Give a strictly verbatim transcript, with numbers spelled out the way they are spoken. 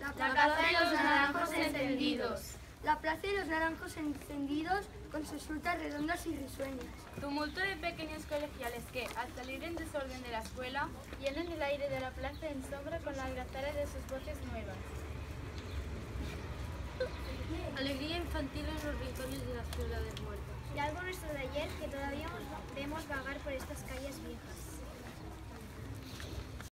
La plaza de los naranjos encendidos. La plaza de los naranjos encendidos con sus frutas redondas y risueñas. Tumulto de pequeños colegiales que, al salir en desorden de la escuela, llenan el aire de la plaza en sombra con la algazara de sus voces nuevas. Alegría infantil en los rincones de las ciudades muertas. Y algo nuestro de ayer que todavía vemos vagar por estas calles viejas.